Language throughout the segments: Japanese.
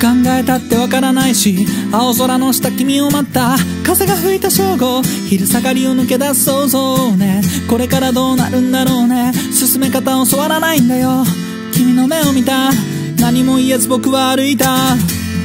考えたってわからないし、青空の下君を待った。風が吹いた正午、昼下がりを抜け出す想像ね。これからどうなるんだろうね。進め方教わらないんだよ。君の目を見た。何も言えず僕は歩いた。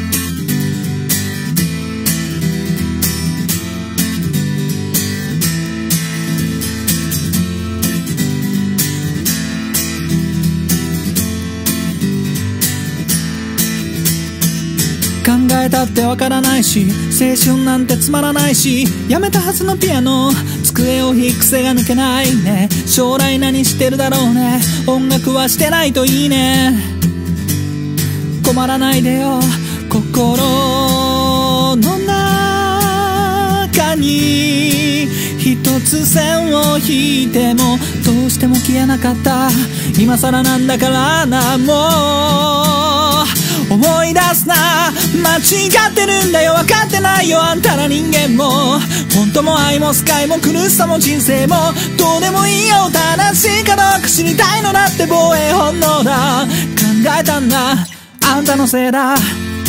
考えたってわからないし、青春なんてつまらないし、やめたはずのピアノ、机を弾く癖が抜けないね。将来何してるだろうね。音楽はしてないといいね。困らないでよ。心の中に一つ線を引いてもどうしても消えなかった。今更なんだからな、もう思い出すな。間違ってるんだよ、分かってないよあんたら人間も。本当も愛もスカイも苦しさも人生もどうでもいいよ。正しいかどうか知りたいのだって防衛本能だ。考えたんだ、あんたのせいだ。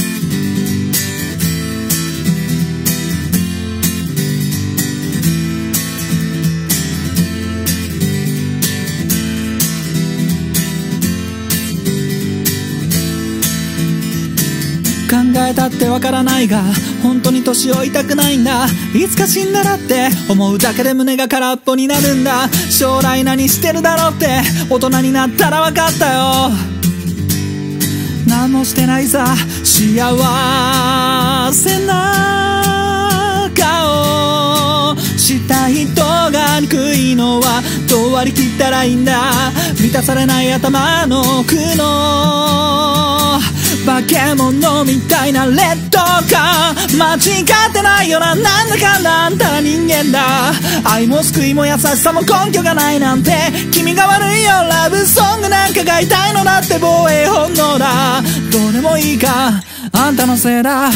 考えたってわからないが本当に年老いたくないんだ。いつか死んだらって思うだけで胸が空っぽになるんだ。将来何してるだろうって大人になったらわかったよ。何もしてないさ。幸せな顔した人が憎いのはどう割り切ったらいいんだ。満たされない頭の苦悩、化け物みたいな劣等感、間違ってないよな、なんだかんだあんたら人間だ。愛も救いも優しさも根拠がないなんて君が悪いよ。ラブソングなんかが痛いのだって防衛本能だ。どうでもいいか、あんたのせいだ。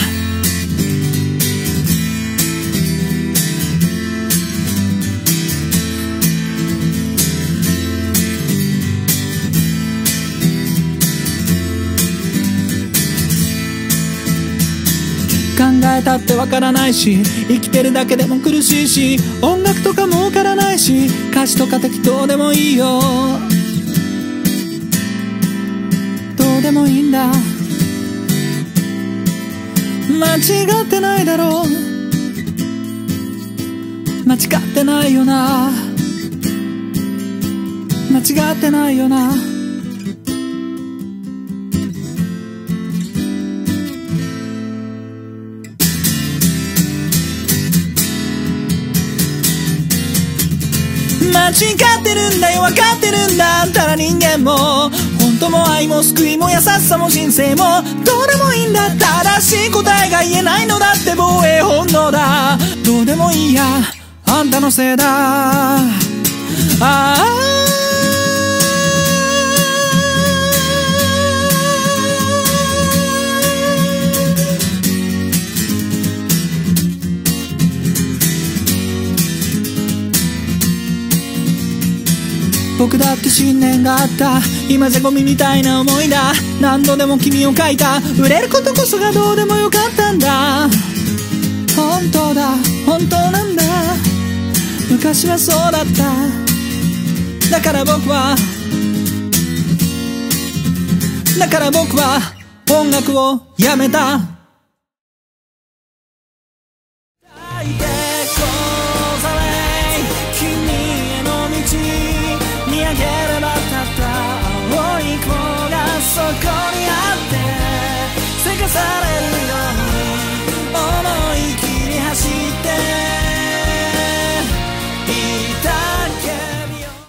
考えたってわからないし、生きてるだけでも苦しいし、音楽とか儲からないし、歌詞とか適当でもいいよ。どうでもいいんだ。間違ってないだろう。間違ってないよな。間違ってないよな。間違ってるんだよ、分かってるんだあんたら人間も。本当も愛も救いも優しさも人生もどうでもいいんだ。正しい答えが言えないのだって防衛本能だ。どうでもいいや、あんたのせいだ。僕だって信念があった。今じゃゴミみたいな思いだ。何度でも君を書いた。売れることこそがどうでもよかったんだ。本当だ、本当なんだ。昔はそうだった。だから僕は音楽をやめた。